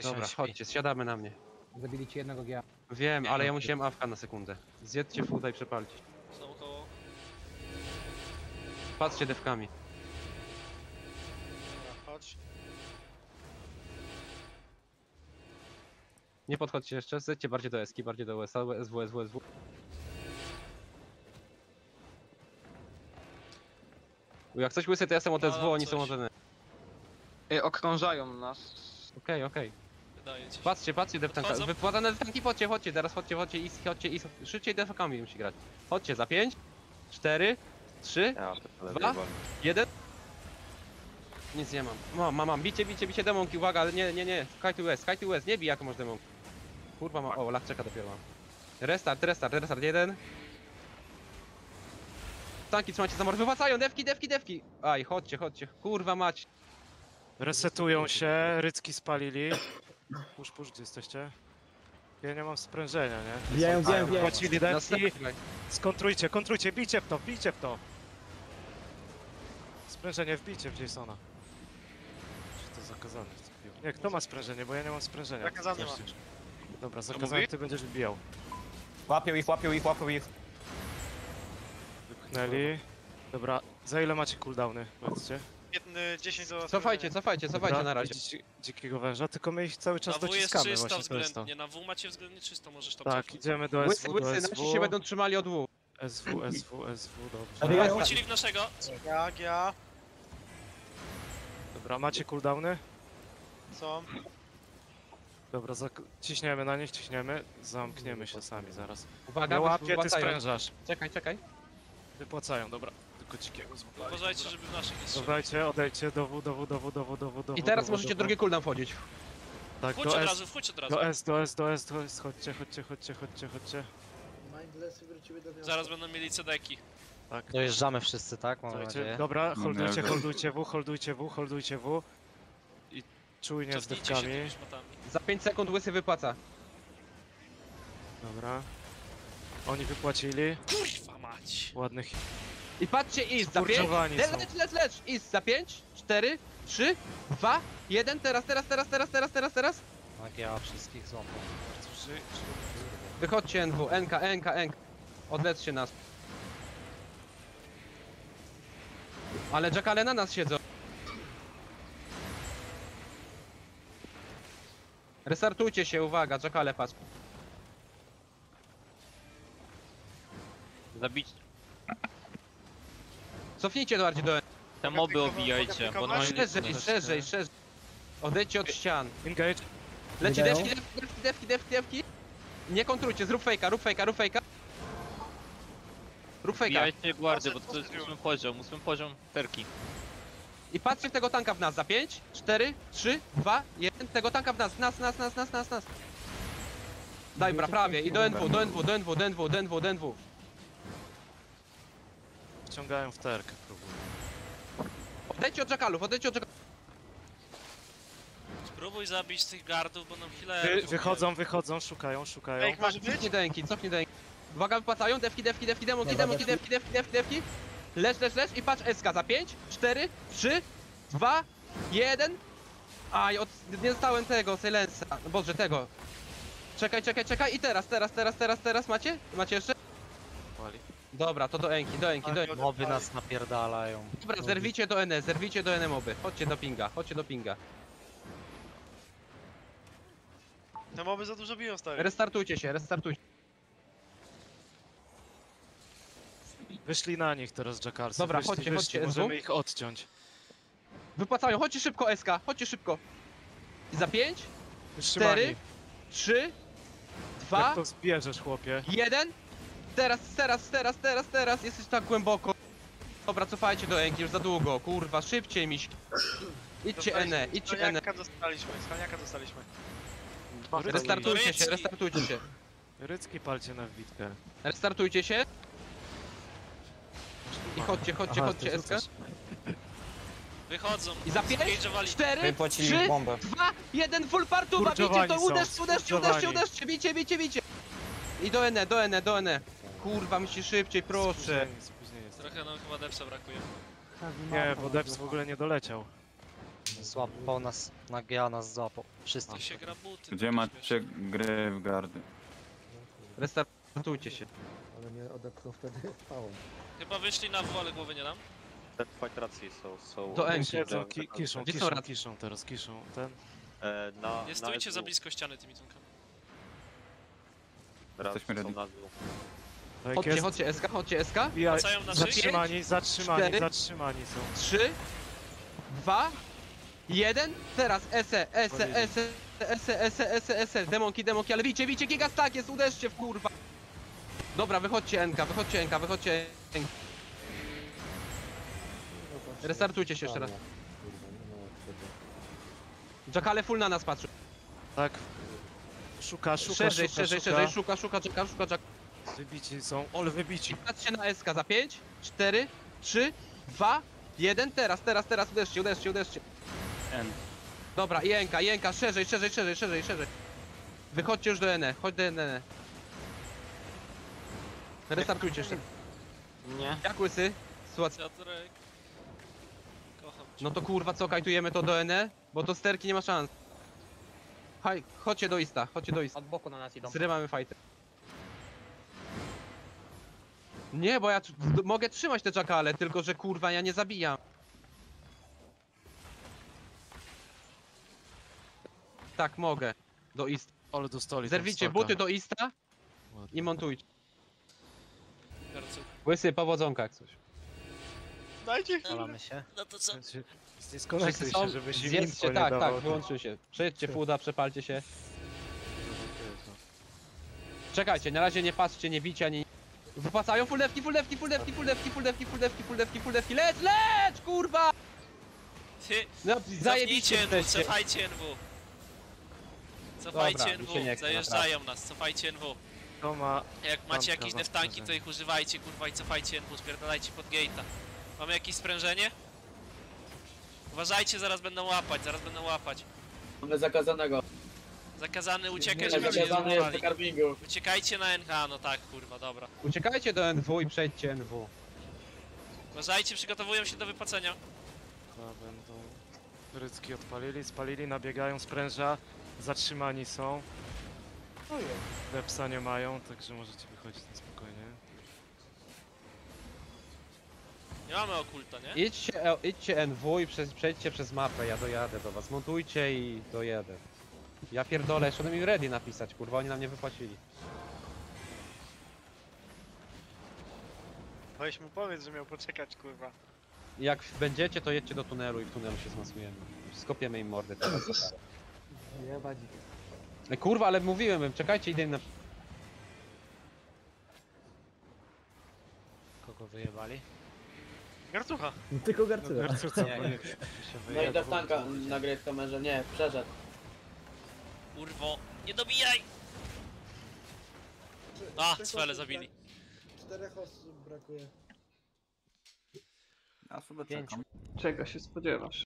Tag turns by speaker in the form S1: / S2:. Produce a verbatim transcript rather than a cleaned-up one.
S1: Dobra, chodźcie, zsiadamy na mnie.
S2: Zabili ci jednego G A.
S1: Wiem, ale ja musiałem awka na sekundę. Zjedźcie fuda i przepalcie.
S3: Są koło.
S1: Patrzcie dewkami.
S3: Dobra, chodź.
S1: Nie podchodźcie jeszcze, zejdźcie bardziej do eski, bardziej do U S A, S W, S W, S W. Jak coś łysy, to ja jestem od
S3: No,
S1: S W, oni
S3: coś.
S1: są od N.
S4: Ej, okrążają nas.
S1: Okej, okej.
S3: Wydaje ci się.
S1: Patrzcie, patrzcie deftanka.
S3: Podchodzą?
S1: Wypłatane deftanki, chodźcie, chodźcie, teraz chodźcie, chodźcie, i chodźcie, i szybciej deftankami musi grać. Chodźcie, za pięć, cztery, trzy,
S5: Ja, to
S1: dwa, jeden. Nic nie mam. Mam, mam, mam. Bicie, bicie, bicie demonki, uwaga, ale nie, nie, nie. Sky to West, Sky to West, nie bij jak masz demonki. Kurwa ma, o, lak czeka dopiero mam. Restart, restart, restart, jeden. Tanki trzymajcie za mor, wywracają, dewki, dewki, dewki. Aj, chodźcie, chodźcie, kurwa mać.
S6: Resetują się, rycki spalili. Push, push, gdzie jesteście? Ja nie mam sprężenia, nie?
S2: Wbijają, wbijają, wbijają.
S6: Płacili dewki.
S1: Następny.
S6: Skontrujcie, kontrujcie, bijcie w to, bijcie w to! Sprężenie, wbijcie w Jasona. Czy to zakazane? Nie, kto ma sprężenie, bo ja nie mam sprężenia.
S3: Zakazany ma.
S6: Dobra, zakazany, ty będziesz wbijał.
S5: Łapią ich, łapią ich, łapią ich.
S6: Wypchnęli. Dobra, za ile macie cooldowny? Powiedzcie.
S3: Jedny, dziesięć do...
S1: Cofajcie, cofajcie, cofajcie
S6: Dobra,
S1: na razie.
S6: widzicie dzikiego węża, tylko my ich cały
S3: Na
S6: czas
S3: W jest
S6: dociskamy
S3: czysto
S6: właśnie, to jest to.
S3: względnie, na W macie względnie czysto, możesz tam
S6: Tak,
S3: cofnąć.
S6: idziemy do
S1: Łysy,
S6: S W, do
S1: łysy, nasi się
S6: S W.
S1: będą trzymali od W.
S6: S W, S W, S W, dobrze.
S2: Zabijają.
S3: Wrócili w naszego. Jak ja?
S6: Dobra, macie cooldowny?
S3: Są.
S6: Dobra, zak- ciśniemy na nich, ciśniemy. Zamkniemy się sami zaraz.
S1: Uwaga,
S6: Ja
S1: bo
S6: łapię, ty
S1: wypłacają.
S6: sprężasz.
S1: Czekaj, czekaj.
S6: Wypłacają, dobra. Tylko dzikiego złapali.
S3: Uważajcie, żeby w naszych nie strzelał.
S6: Dobrajcie, odejdźcie do W, do W, do W, do W, do W, do W.
S1: I teraz
S6: do W,
S1: możecie
S6: do W.
S1: drugi cooldown wchodzić.
S6: Tak,
S3: Wchodź
S6: do
S3: od
S6: S,
S3: razu, wchodź od razu.
S6: do S, do S, do S, do S, chodźcie, chodźcie, chodźcie, chodźcie, chodźcie.
S7: Mindlessy wróciły do miasta.
S3: Zaraz będą mieli cedeki.
S6: Tak.
S8: Dojeżdżamy wszyscy, tak? Mam
S6: Słuchajcie,
S8: nadzieję.
S6: dobra, holdujcie,
S5: Nie.
S6: holdujcie W, holdujcie W, holdujcie W. I czujnie z
S3: Cofnijcie się
S6: dewkami.
S3: tymi szmatami.
S1: Za pięć sekund łysy wypłaca.
S6: Dobra. Oni wypłacili.
S3: Kurwa mać!
S6: Ładnych.
S1: I patrzcie, is za pięć.
S6: Skurczowani
S1: Lecz,
S6: są.
S1: lecz, lecz, lecz. Is za pięć, cztery, trzy, dwa, jeden. Teraz, teraz, teraz, teraz, teraz, teraz, teraz.
S8: Tak, ja wszystkich złapał.
S1: Wychodźcie N W, N K, N K, N K. Odlećcie nas. Ale Jackale na nas siedzą. Restartujcie się, uwaga, Jackale patrz.
S9: Zabić
S1: Cofnijcie bardziej do N.
S9: te moby, obijajcie, bo no
S3: Mogę
S1: Szerzej, szerzej, szerzej. Odejdźcie od ścian.
S6: Engage.
S1: Leci
S2: Wydają?
S1: dewki, dewki, dewki, dewki, dewki, dewki. Nie kontrujcie, zrób fejka, rób fejka, rób fejka. Rób fejka.
S9: obijajcie guardy, bo to jest ósmy poziom, ósmy poziom perki.
S1: I patrzcie w tego tanka w nas za pięć, cztery, trzy, dwa, jeden. Tego tanka w nas, nas, nas, nas, nas, nas, nas. Daj bra, prawie. I do N W, do N W, do N W, do N W, do N W, do N W.
S6: Wciągają w terkę, próbuję.
S1: Odejdźcie od Jackalów, odejdźcie od Jackalów.
S3: Spróbuj zabić tych gardów, bo nam
S6: Wy,
S3: healerów.
S6: wychodzą, wychodzą, szukają, szukają.
S3: Ej, może być?
S1: Cofnij dęki, cofnij dęki. Uwaga, wypłacają, dewki, dewki, dewki, demonki,
S2: Dobra,
S1: demonki,
S2: dewki.
S1: dewki, dewki, dewki, dewki. Lecz, lecz, lecz i patrz S K za pięć, cztery, trzy, dwa, jeden. Aj, od... nie dostałem tego, silensa. Boże, tego. Czekaj, czekaj, czekaj i teraz, teraz, teraz, teraz, teraz macie? Macie jeszcze?
S6: Wali.
S1: Dobra, to do Enki, do Enki, do Enki.
S8: Moby nas napierdalają.
S1: Dobra, zerwijcie do N, zerwijcie do N moby. Chodźcie do pinga, chodźcie do pinga.
S3: Te moby za dużo biją, stary.
S1: Restartujcie się, restartujcie.
S6: Wyszli na nich teraz Jackarsy.
S1: Dobra,
S6: wyszli,
S1: chodźcie,
S6: wyszli.
S1: chodźcie,
S6: Możemy
S1: S W.
S6: ich odciąć.
S1: Wypłacają, chodźcie szybko S K, chodźcie szybko. I za pięć,
S6: Wytrzymani.
S1: cztery, trzy, dwa,
S6: Jak to zbierzesz, chłopie?
S1: jeden. Teraz, teraz, teraz, teraz, teraz. Jesteś tak głęboko. Dobra, cofajcie do Enki, już za długo. Kurwa, szybciej miś. Idźcie N, idźcie N.
S3: Skaniaka dostaliśmy, skaniaka dostaliśmy.
S1: Restartujcie się, restartujcie się.
S6: Rycki palcie na wbitkę.
S1: Restartujcie się. I chodźcie, chodźcie,
S6: Aha,
S1: chodźcie
S6: ty
S1: S K.
S6: rzucasz.
S3: Wychodzą.
S1: I za pięć,
S3: Skage'owali.
S1: cztery,
S5: Wypłacili
S1: trzy,
S5: bombę.
S1: dwa, jeden, full partuba, bicie
S6: Skurczowani
S1: to,
S6: są,
S1: uderzcie, uderzcie, uderzcie,
S6: skurczowani.
S1: uderzcie, bicie, bicie, bicie. I do N, do N, do N. Kurwa, musisz szybciej, proszę.
S6: Spóźnienie, spóźnienie jest.
S3: Trochę nam chyba depsa brakuje.
S6: Nie, bo Deps w ogóle nie doleciał.
S8: Złapał nas, na G A nas złapał. Wszyscy.
S3: I się gra buty.
S2: Gdzie macie gry w gardy?
S1: Restartujcie się.
S7: Ale mnie odepchnął wtedy pałą.
S3: Chyba wyszli na W, ale głowy nie dam.
S10: Te fight racje są... są
S1: Do Enki.
S6: Siedzą, ki kiszą,
S1: Gdzie są
S6: kiszą,
S1: racje?
S6: kiszą teraz, kiszą. Ten.
S10: E, na,
S3: Nie
S10: na
S3: stójcie
S10: S W.
S3: za blisko ściany tymi tunkami.
S10: Raz
S2: Jesteśmy
S10: są
S2: ready.
S10: na dół.
S6: Tak
S1: Chodźcie,
S6: jest.
S1: chodźcie, S K, chodźcie, S K.
S6: Ja,
S3: Wracają na szyję?
S6: zatrzymani, zatrzymani,
S1: cztery,
S6: zatrzymani są.
S1: trzy, dwa, jeden, teraz S E, S E, S E, S E, S E, S E, S E, demonki, demonki, ale widzicie, widzicie, gigas tak jest, uderzcie w kurwa. Dobra, wychodźcie Enka, wychodźcie Enka, wychodźcie Enka. Restartujcie się jeszcze raz. Jackale full na nas patrzy.
S6: Tak. Szuka, szuka,
S1: Szerzej,
S6: szuka,
S1: szerzej,
S6: szuka.
S1: szerzej, szuka, szuka, czeka, szuka, czeka.
S6: Wybici są, ole wybici.
S1: Patrzcie na S K za pięć, cztery, trzy, dwa, jeden, teraz, teraz, teraz, uderzcie, uderzcie, uderzcie.
S9: N.
S1: Dobra, i Enka, i Enka, szerzej, szerzej, szerzej, szerzej, szerzej. Wychodźcie już do N E, chodź do N E. Restartujcie jeszcze.
S4: Nie.
S1: Jak łysy? Słuchaj,
S3: Piotrek. Kocham cię.
S1: no to kurwa co, kajtujemy to do N E? Bo to sterki nie ma szans. Haj, chodźcie do Ista, chodźcie do Ista.
S4: Od boku na nas idą.
S1: Zrywamy fighter. Nie, bo ja t- d- mogę trzymać te jackale, tylko że kurwa ja nie zabijam. Tak, mogę. Do Ista.
S6: Ale dostali. tam
S1: Zerwijcie
S6: staka.
S1: buty do Ista
S6: Ładnie.
S1: i montujcie.
S3: Garcu.
S1: Łysy, powodzonka jak coś.
S3: Dajcie
S8: Palamy się.
S3: No to co?
S6: Więc się- Zdiskonektuj się, żeby się
S1: zjedzcie,
S6: info nie
S1: tak,
S6: dawał.
S1: tak, wyłączył się. Przejdźcie fuda, przepalcie się. Czekajcie, na razie nie patrzcie, nie bicie ani... Wypłacają full lewki, full lewki, full lewki, full lewki, full lewki, full lewki, full lewki, full lewki, lecz, lecz, kurwa!
S3: Ty,
S1: No, zajebiście
S3: cofnijcie N W,
S1: jesteście.
S3: cofajcie N W. Cofajcie
S1: Dobra,
S3: N
S1: mi się nie
S3: W,
S1: chce,
S3: zajeżdżają nas, cofajcie N W.
S6: To ma...
S3: Jak
S6: Tamka
S3: macie jakieś
S6: za
S3: deftanki, to
S6: sprężenie.
S3: ich używajcie, kurwa, i cofajcie N W, spierdalajcie pod gate'a. Mamy jakieś sprężenie? Uważajcie, zaraz będą łapać, zaraz będą łapać.
S7: Mamy zakazanego.
S3: Zakazany uciekać,
S7: Nie,
S3: żeby cię nie
S7: zakazany jest
S3: złapali.
S7: do carvingu.
S3: Uciekajcie na N H, no tak, kurwa, dobra.
S1: Uciekajcie do N W i przejdźcie N W.
S3: Uważajcie, przygotowują się do wypłacenia.
S6: To będą... Rycki odpalili, spalili, nabiegają spręża. Zatrzymani są. Lepsa nie mają, także możecie wychodzić na spokojnie.
S3: Nie mamy okulta, nie?
S1: Idźcie, e, idźcie N W i przez, przejdźcie przez mapę, ja dojadę do was. Montujcie i dojadę. Ja pierdolę, jeszcze będę mi ready napisać, kurwa, oni nam nie wypłacili.
S3: Weź mu powiedz, że miał poczekać, kurwa.
S1: Jak będziecie, to jedźcie do tunelu i w tunelu się zmasujemy. Skopiemy im mordy teraz.
S7: Nie, badzi.
S1: E, kurwa, ale mówiłem, czekajcie, idę im na...
S8: Kogo wyjebali?
S3: Garcucha.
S7: Tylko
S6: No,
S7: garcyla.
S6: Garcuca,
S8: Nie,
S6: bo
S8: nie.
S6: nie-
S8: Się
S7: No i
S8: wyjebał.
S7: deftanka na gry w kamerze, nie, przeszedł.
S3: Kurwo, nie dobijaj! A, cwele zabili.
S7: Czterech osób brakuje.
S2: Ja sobie
S8: Pięciu.
S2: czekam.
S4: Czego się spodziewasz?